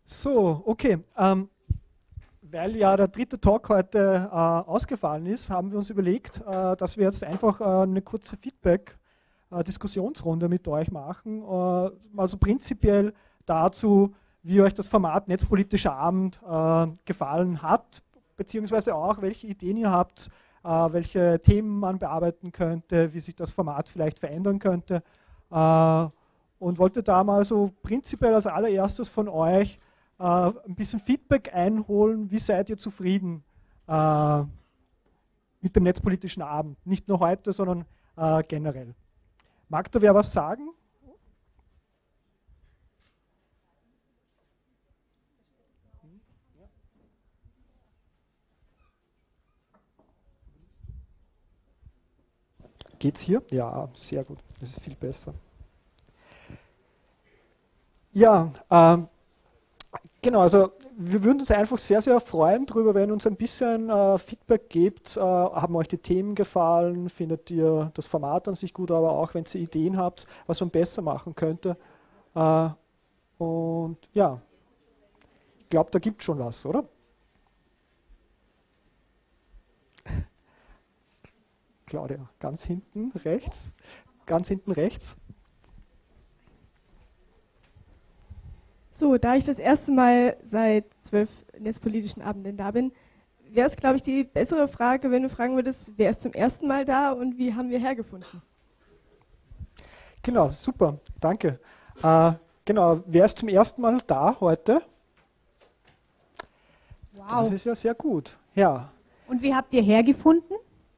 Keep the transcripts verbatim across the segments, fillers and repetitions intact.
So, okay. Ähm, weil ja der dritte Talk heute äh, ausgefallen ist, haben wir uns überlegt, äh, dass wir jetzt einfach äh, eine kurze Feedback-Diskussionsrunde mit euch machen. Äh, also prinzipiell dazu, wie euch das Format Netzpolitischer Abend äh, gefallen hat, beziehungsweise auch, welche Ideen ihr habt, äh, welche Themen man bearbeiten könnte, wie sich das Format vielleicht verändern könnte. Äh, und wollte da mal so prinzipiell als allererstes von euch Uh, ein bisschen Feedback einholen, wie seid ihr zufrieden uh, mit dem Netzpolitischen Abend? Nicht nur heute, sondern uh, generell. Mag da wer was sagen? Geht's hier? Ja, sehr gut. Das ist viel besser. Ja, ähm, genau, also wir würden uns einfach sehr, sehr freuen darüber, wenn ihr uns ein bisschen äh, Feedback gebt. Äh, haben euch die Themen gefallen? Findet ihr das Format an sich gut? Aber auch, wenn ihr Ideen habt, was man besser machen könnte. Äh, und ja, ich glaube, da gibt es schon was, oder? Claudia, ganz hinten rechts. Ganz hinten rechts. So, da ich das erste Mal seit zwölf netzpolitischen Abenden da bin, wäre es, glaube ich, die bessere Frage, wenn du fragen würdest, wer ist zum ersten Mal da und wie haben wir hergefunden? Genau, super, danke. Äh, genau, wer ist zum ersten Mal da heute? Wow. Das ist ja sehr gut, ja. Und wie habt ihr hergefunden?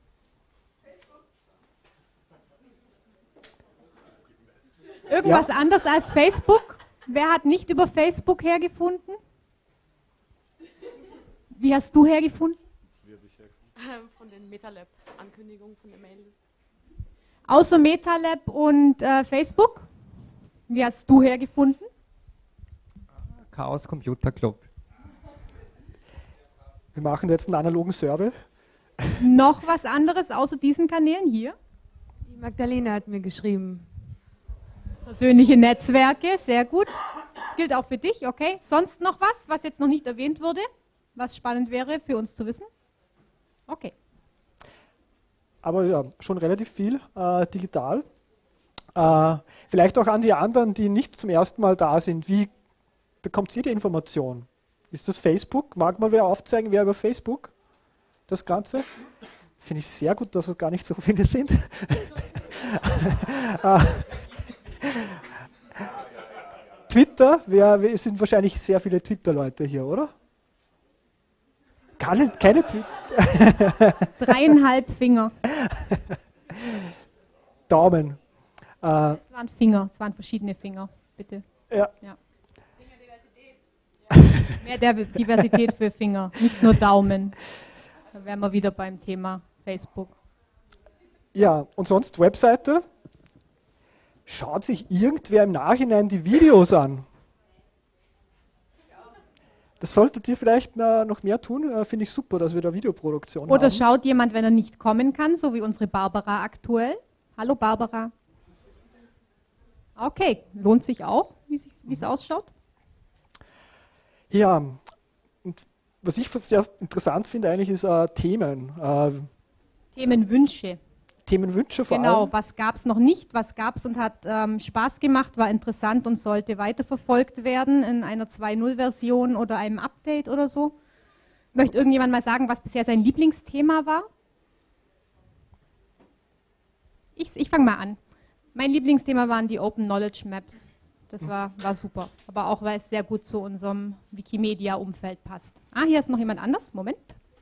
Irgendwas ja. anderes als Facebook? Wer hat nicht über Facebook hergefunden? Wie hast du hergefunden? Wie habe ich hergefunden? Von den MetaLab-Ankündigungen von der Mailliste. Außer MetaLab und äh, Facebook? Wie hast du hergefunden? Chaos Computer Club. Wir machen jetzt einen analogen Survey. Noch was anderes außer diesen Kanälen hier? Die Magdalena hat mir geschrieben. Persönliche Netzwerke, sehr gut. Das gilt auch für dich, okay. Sonst noch was, was jetzt noch nicht erwähnt wurde, was spannend wäre für uns zu wissen? Okay. Aber ja, schon relativ viel äh, digital. Äh, vielleicht auch an die anderen, die nicht zum ersten Mal da sind. Wie bekommt ihr die Information? Ist das Facebook? Mag mal wer aufzeigen, wer über Facebook das Ganze? Finde ich sehr gut, dass es gar nicht so viele sind. äh, Twitter, wer, wer sind wahrscheinlich sehr viele Twitter-Leute hier, oder? Keine, keine Twitter. Dreieinhalb Finger. Daumen. Äh, das waren Finger, es waren verschiedene Finger, bitte. Ja. ja. Fingerdiversität. Mehr der Diversität für Finger, nicht nur Daumen. Da wären wir wieder beim Thema Facebook. Ja, und sonst Webseite? Schaut sich irgendwer im Nachhinein die Videos an? Das solltet ihr vielleicht na, noch mehr tun. Äh, Finde ich super, dass wir da Videoproduktion Oder haben. schaut jemand, wenn er nicht kommen kann, so wie unsere Barbara aktuell. Hallo Barbara. Okay, lohnt sich auch, wie es ausschaut. Ja, und was ich sehr interessant finde eigentlich ist äh, Themen. Äh, Themenwünsche. Themenwünsche vor genau, allem. was gab es noch nicht, was gab es und hat ähm, Spaß gemacht, war interessant und sollte weiterverfolgt werden in einer zwei Punkt null-Version oder einem Update oder so. Möchte irgendjemand mal sagen, was bisher sein Lieblingsthema war? Ich, ich fange mal an. Mein Lieblingsthema waren die Open Knowledge Maps. Das war, war super, aber auch, weil es sehr gut zu unserem Wikimedia-Umfeld passt. Ah, hier ist noch jemand anders. Moment.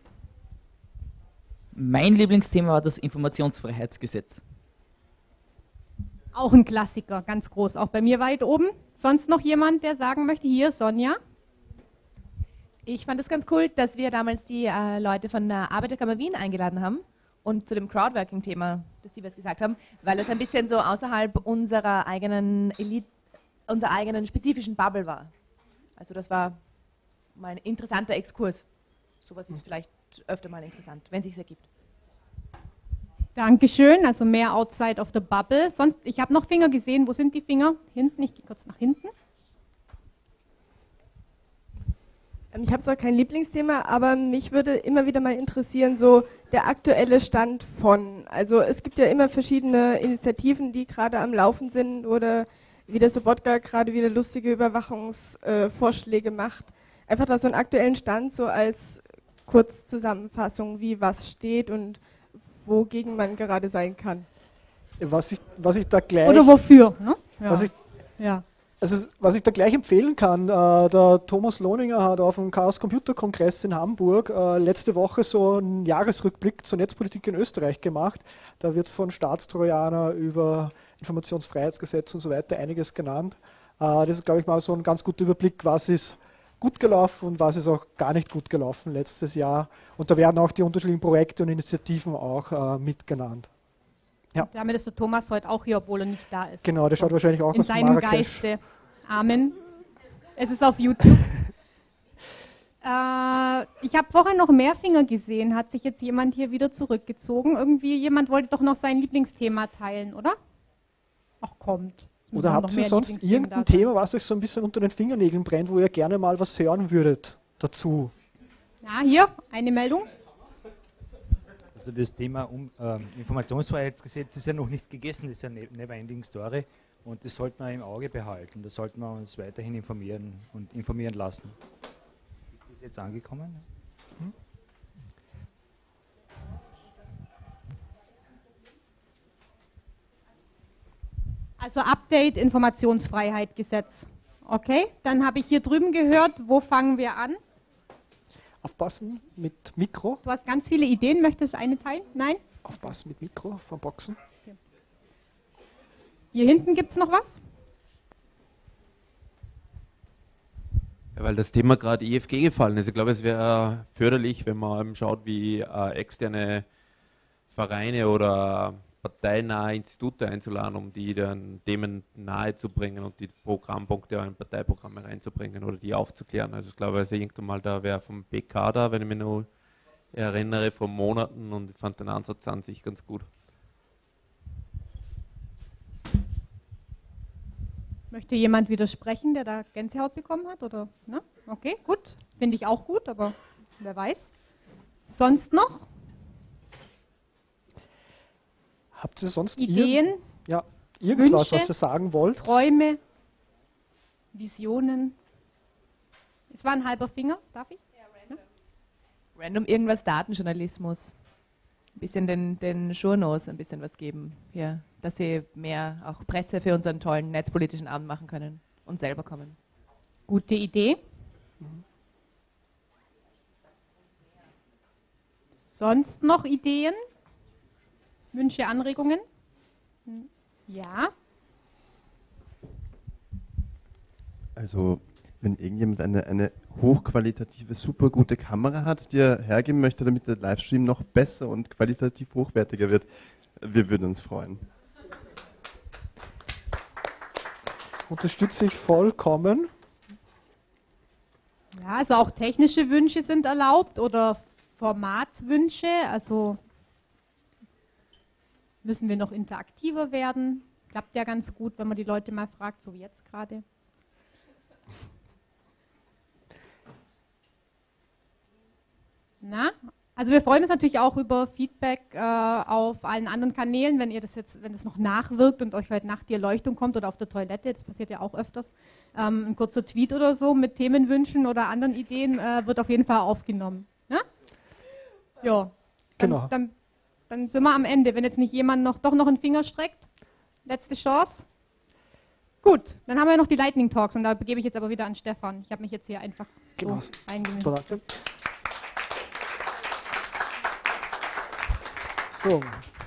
Mein Lieblingsthema war das Informationsfreiheitsgesetz. Auch ein Klassiker, ganz groß, auch bei mir weit oben. Sonst noch jemand, der sagen möchte? Hier, Sonja. Ich fand es ganz cool, dass wir damals die äh, Leute von der Arbeiterkammer Wien eingeladen haben und zu dem Crowdworking-Thema, das die was gesagt haben, weil es ein bisschen so außerhalb unserer eigenen Elite, unserer eigenen spezifischen Bubble war. Also das war mal ein interessanter Exkurs. Sowas ist vielleicht öfter mal interessant, wenn es sich ergibt. Dankeschön, also mehr outside of the bubble. Sonst, ich habe noch Finger gesehen. Wo sind die Finger? Hinten, ich gehe kurz nach hinten. Ähm, Ich habe zwar kein Lieblingsthema, aber mich würde immer wieder mal interessieren, so der aktuelle Stand von. Also es gibt ja immer verschiedene Initiativen, die gerade am Laufen sind oder wie der Sobotka gerade wieder lustige Überwachungsvorschläge macht. Einfach da so einen aktuellen Stand, so als Kurzzusammenfassung, wie was steht und wogegen man gerade sein kann. Was ich, was ich da gleich... Oder wofür? Ne? Ja. Was ich, ja. Also, was ich da gleich empfehlen kann, äh, der Thomas Lohninger hat auf dem Chaos Computer Kongress in Hamburg äh, letzte Woche so einen Jahresrückblick zur Netzpolitik in Österreich gemacht. Da wird es von Staatstrojaner über Informationsfreiheitsgesetz und so weiter einiges genannt. Äh, das ist, glaube ich, mal so ein ganz guter Überblick, was ist gut gelaufen und was ist auch gar nicht gut gelaufen letztes Jahr. Und da werden auch die unterschiedlichen Projekte und Initiativen auch äh, mitgenannt. Ja. Damit ist der Thomas heute auch hier, obwohl er nicht da ist. Genau, der schaut wahrscheinlich auch in aus seinem Marrakesch. Geiste. Amen. Es ist auf YouTube. äh, ich habe vorher noch mehr Finger gesehen. Hat sich jetzt jemand hier wieder zurückgezogen? Irgendwie, jemand wollte doch noch sein Lieblingsthema teilen, oder? Ach, kommt. Oder habt ihr sonst irgendein Thema, was euch so ein bisschen unter den Fingernägeln brennt, wo ihr gerne mal was hören würdet dazu? Ja, hier, eine Meldung. Also das Thema um, äh, Informationsfreiheitsgesetz ist ja noch nicht gegessen, das ist ja eine never-ending Story und das sollten wir im Auge behalten, da sollten wir uns weiterhin informieren und informieren lassen. Ist das jetzt angekommen? Hm? Also Update Informationsfreiheit Gesetz. Okay, dann habe ich hier drüben gehört, wo fangen wir an? Aufpassen mit Mikro. Du hast ganz viele Ideen, möchtest du eine teilen? Nein? Aufpassen mit Mikro vom Boxen. Okay. Hier hinten gibt es noch was? Ja, weil das Thema gerade I F G gefallen ist. Ich glaube, es wäre förderlich, wenn man schaut, wie äh, externe Vereine oder parteinahe Institute einzuladen, um die dann Themen nahe zu bringen und die Programmpunkte in Parteiprogramme reinzubringen oder die aufzuklären. Also ich glaube, also irgendwann mal da wäre vom B K da, wenn ich mich noch erinnere, vor Monaten, und ich fand den Ansatz an sich ganz gut. Möchte jemand widersprechen, der da Gänsehaut bekommen hat? Oder? Ne? Okay, gut. Finde ich auch gut, aber wer weiß. Sonst noch? Habt ihr sonst Ideen? Irgend, ja, irgendwas, Wünsche, was ihr sagen wollt? Träume, Visionen. Es war ein halber Finger, darf ich? Ja, random. Random irgendwas, Datenjournalismus. Ein bisschen den, den Journos ein bisschen was geben hier, dass sie mehr auch Presse für unseren tollen netzpolitischen Abend machen können und selber kommen. Gute Idee. Mhm. Sonst noch Ideen? Wünsche, Anregungen? Ja. Also, wenn irgendjemand eine, eine hochqualitative, super gute Kamera hat, die er hergeben möchte, damit der Livestream noch besser und qualitativ hochwertiger wird, wir würden uns freuen. Unterstütze ich vollkommen. Ja, also auch technische Wünsche sind erlaubt oder Formatswünsche, also müssen wir noch interaktiver werden. Klappt ja ganz gut, wenn man die Leute mal fragt, so wie jetzt gerade. Na, also wir freuen uns natürlich auch über Feedback äh, auf allen anderen Kanälen, wenn ihr das jetzt, wenn das noch nachwirkt und euch heute Nacht die Erleuchtung kommt oder auf der Toilette, das passiert ja auch öfters, ähm, ein kurzer Tweet oder so mit Themenwünschen oder anderen Ideen äh, wird auf jeden Fall aufgenommen. Ja, ja. Dann, genau. Dann, dann sind wir am Ende, wenn jetzt nicht jemand noch, doch noch einen Finger streckt. Letzte Chance. Gut, dann haben wir noch die Lightning Talks und da begebe ich jetzt aber wieder an Stefan. Ich habe mich jetzt hier einfach genau. so eingemischt. So.